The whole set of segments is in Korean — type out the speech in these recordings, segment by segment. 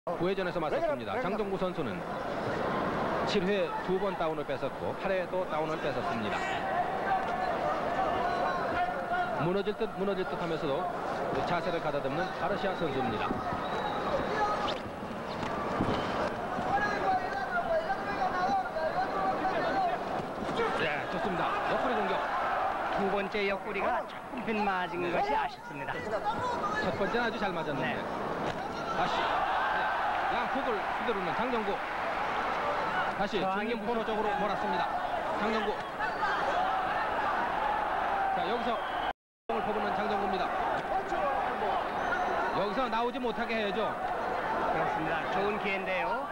구회전에서 맞섰습니다. 장정구 선수는 7회 2번 다운을 뺏었고 8회 또 다운을 뺏었습니다. 무너질 듯 하면서도 자세를 가다듬는 가르시아 선수입니다. 네, 좋습니다. 옆구리 공격. 두 번째 옆구리가 조금 빗맞은 것이 아쉽습니다. 첫 번째는 아주 잘 맞았는데. 네. 다시 양폭을 휘두르는 장정구. 다시 중림 코너 쪽으로 몰았습니다. 장정구. 자, 여기서 공을 퍼붓는 장정구입니다. 여기서 나오지 못하게 해야죠. 그렇습니다. 좋은 기회인데요.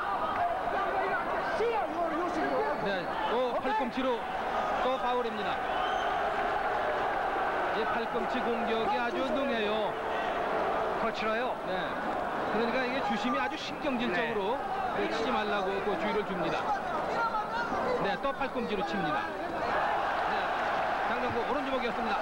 네, 또 팔꿈치로 또 파울입니다. 이 팔꿈치 공격이 아주 능해요. 거칠어요. 네, 그러니까 이게 주심이 아주 신경질적으로 치지 말라고 그 주의를 줍니다. 네, 또 팔꿈치로 칩니다. 네, 장정구 오른주먹이었습니다.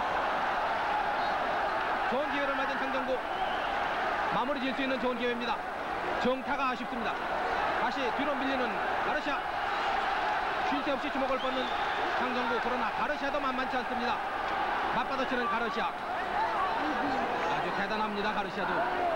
좋은 기회를 맞은 장정구. 마무리 지을 수 있는 좋은 기회입니다. 정타가 아쉽습니다. 다시 뒤로 밀리는 가르시아. 쉴 새 없이 주먹을 뻗는 장정구. 그러나 가르시아도 만만치 않습니다. 맞받아치는 가르시아. 아주 대단합니다. 가르시아도.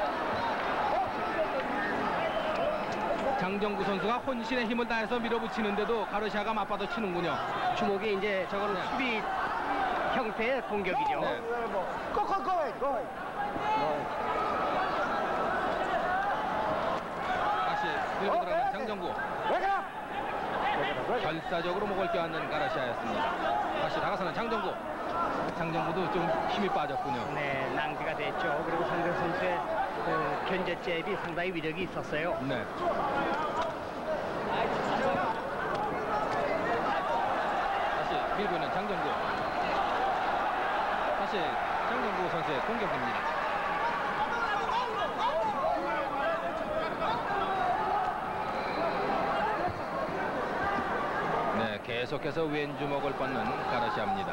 장정구 선수가 혼신의 힘을 다해서 밀어붙이는데도 가르시아가 맞받아치는군요. 주먹이 이제 저건 네. 수비 형태의 공격이죠. 네. 다시 밀고 들어가는 장정구. 결사적으로 목을 껴안는 가르시아였습니다. 다시 다가서는 장정구. 장정구도 좀 힘이 빠졌군요. 네, 낭비가 됐죠. 그리고 상대 선수의 그 견제 잽이 상당히 위력이 있었어요. 네. 다시 밀고 있는 장정구. 다시 장정구 선수의 공격입니다. 네, 계속해서 왼주먹을 뻗는 가르시아입니다.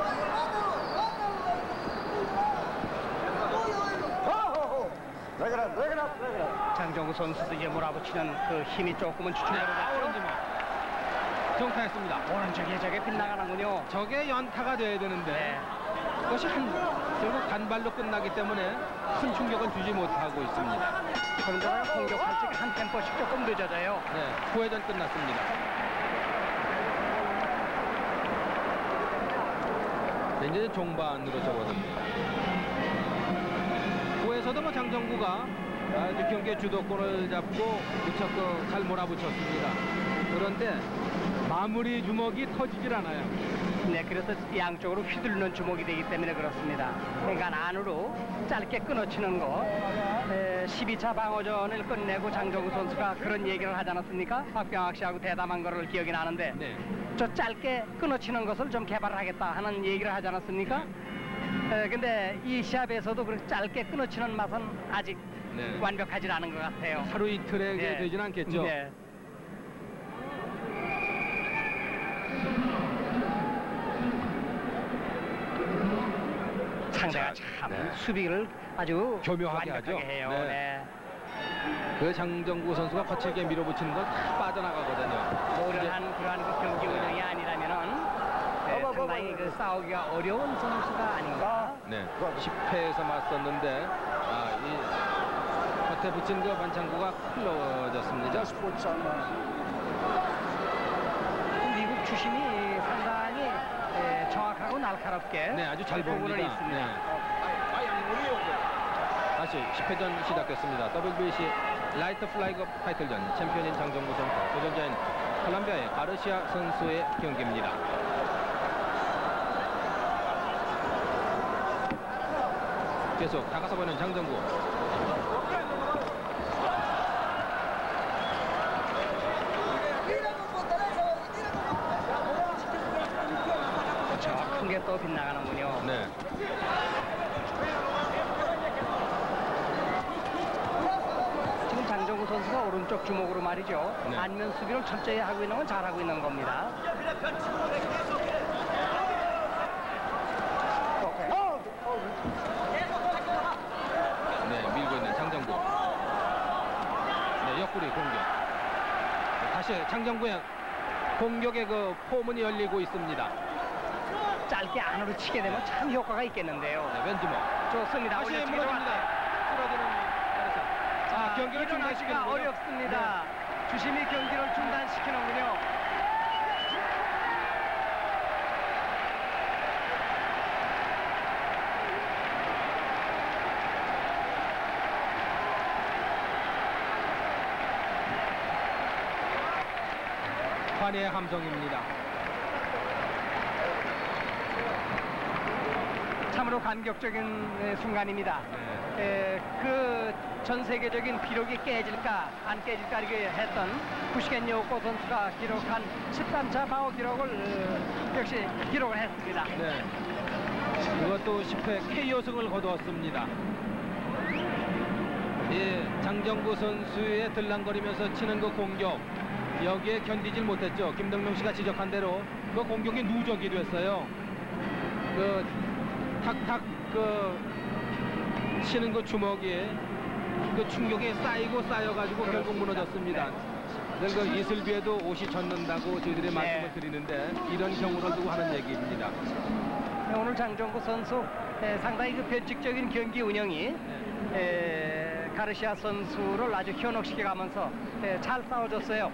장정구 선수도 이제 몰아붙이는 그 힘이 조금은 주춤거려졌죠. 오른주먹. 정타했습니다. 오른쪽에 저게 빗나가는군요. 저게 연타가 돼야 되는데 네. 그것이 결국 단발로 끝나기 때문에 큰 충격을 주지 못하고 있습니다. 그런데 공격할 적에 한 템포씩 조금 늦어져요. 네, 9회전 끝났습니다. 네, 이제 종반으로 접어듭니다. 9회에서도 뭐 장정구가 아주 경기의 주도권을 잡고 무척 잘 몰아붙였습니다. 그런데 마무리 주먹이 터지질 않아요. 네, 그래서 양쪽으로 휘둘르는 주먹이 되기 때문에 그렇습니다. 그러니까 안으로 짧게 끊어치는 거. 12차 방어전을 끝내고 장정구 선수가 그런 얘기를 하지 않았습니까? 박병학 씨하고 대담한 거를 기억이 나는데 네. 저 짧게 끊어치는 것을 좀 개발하겠다 하는 얘기를 하지 않았습니까? 근데 이 시합에서도 그렇게 짧게 끊어치는 맛은 아직 네. 완벽하지 않은 것 같아요. 하루 이틀에 네. 되진 않겠죠. 네. 상대가 참 네. 수비를 아주 교묘하게 완벽하게 하죠. 해요. 네. 네. 그 장정구 선수가 거칠게 밀어붙이는 건 다 빠져나가거든요. 노련한 그러한 그 경기 운영이 아니라면은 상당히 그 싸우기가 어려운 선수가 아닌가. 네, 10회에서 맞섰는데 이 겉에 붙인 그 반창고가 흘러졌습니다. 미국 주심이 상당히 정확하고 날카롭게 네, 아주 잘 부분은 봅니다. 있습니다. 네. 다시 10회전 시작됐습니다. WBC 라이트 플라이급 타이틀전 챔피언인 장정구 선수, 도전자인 콜롬비아의 가르시아 선수의 경기입니다. 계속 다가서 보는 장정구. 저 큰 게 또 빗나가는군요. 네. 지금 장정구 선수가 오른쪽 주먹으로 말이죠. 네. 안면 수비를 철저히 하고 있는 건 잘하고 있는 겁니다. 네, 밀고 있는 장정구. 옆구리 공격. 다시 장정구의 공격의 그 포문이 열리고 있습니다. 짧게 안으로 치게 되면 참 효과가 있겠는데요. 네, 왼주먹. 좋습니다. 다시 올려치기로 무너집니다. 왔어요. 쓰러지는 가르샤. 자, 경기를 일어나기가 중단시키는군요. 어렵습니다. 주심이 경기를 중단시키는군요. 환희의 함성입니다. 참으로 감격적인 순간입니다. 그 전 세계적인 기록이 깨질까 안 깨질까 이렇게 했던 구시겐 요코 선수가 기록한 13차 방어 기록을 역시 기록을 했습니다. 네. 그것도 10회 KO승을 거두었습니다. 예, 장정구 선수의 들랑거리면서 치는 그 공격, 여기에 견디질 못했죠. 김동명 씨가 지적한 대로 그 공격이 누적이 됐어요. 그 탁탁 그 치는 그 주먹이 그 충격이 쌓이고 쌓여가지고 결국 무너졌습니다. 늘 그 이슬비에도 옷이 젖는다고 저희들이 말씀을 드리는데 이런 경우를 두고 하는 얘기입니다. 오늘 장정구 선수 상당히 그 변칙적인 경기 운영이 가르시아 선수를 아주 현혹시켜가면서 잘 싸워줬어요.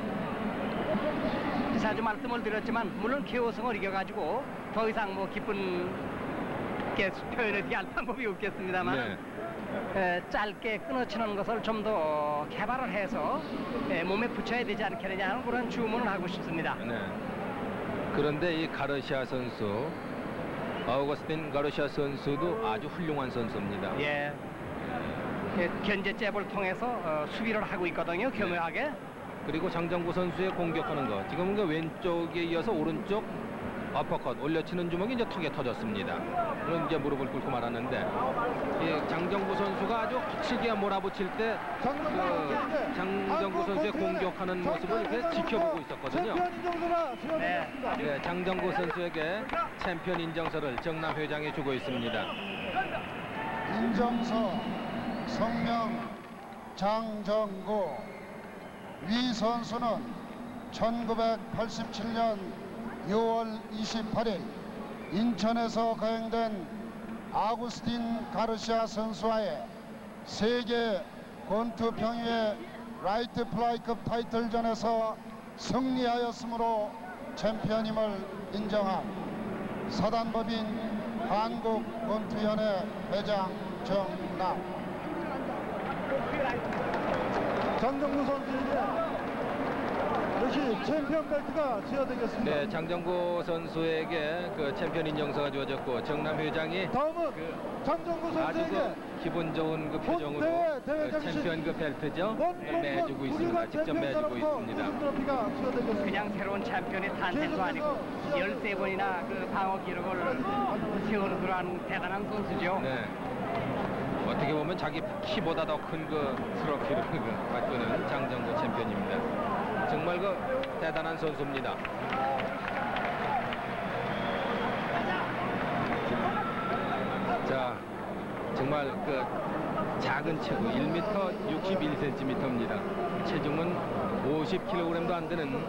자주 말씀을 드렸지만 물론 KO승을 이겨가지고 더 이상 뭐 기쁜 게 표현을 할 방법이 없겠습니다만 짧게 끊어치는 것을 좀 더 개발을 해서 몸에 붙여야 되지 않겠느냐 하는 그런 주문을 하고 싶습니다. 네. 그런데 이 가르시아 선수, 아우거스틴 가르시아 선수도 아주 훌륭한 선수입니다. 예. 견제 잽을 통해서 수비를 하고 있거든요. 교묘하게. 그리고 장정구 선수의 공격하는 거, 지금 그 왼쪽에 이어서 오른쪽 어퍼컷 올려치는 주먹이 이제 턱에 터졌습니다. 그럼 이제 무릎을 꿇고 말았는데, 예, 장정구 선수가 아주 거칠게 몰아붙일 때 그 장정구 선수의 공격하는 모습을 이렇게 지켜보고 있었거든요. 네, 장정구 선수에게 챔피언 인정서를 정남 회장이 주고 있습니다. 인정서 성명 장정구. 위 선수는 1987년 6월 28일 인천에서 거행된 아구스틴 가르시아 선수와의 세계 권투 평의회 라이트 플라이급 타이틀전에서 승리하였으므로 챔피언임을 인정한 사단법인 한국권투연회 회장 정남. 장정구 선수에게 역시 챔피언 벨트가 수여되겠습니다. 네, 장정구 선수에게 그 챔피언 인정서가 주어졌고 정남 회장이 다음은 장정구 아주 선수에게 그 기분 좋은 그 표정으로 대회 그 챔피언 그 벨트죠. 매주고 있습니다. 직접 매주고 있습니다. 트로피가 수여되겠습니다. 그냥 새로운 챔피언의 탄생도 아니고 13번이나 그 방어 기록을 세우는 그러한 대단한 선수죠. 네. 어떻게 보면 자기 키보다 더 큰 그 트로피를 갖고는 장정구 챔피언입니다. 정말 그 대단한 선수입니다. 자, 정말 그 작은 체구 1m 61cm입니다. 체중은 50kg도 안 되는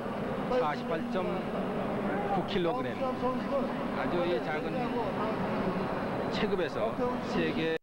48.9kg. 아주 이 작은 체급에서 세계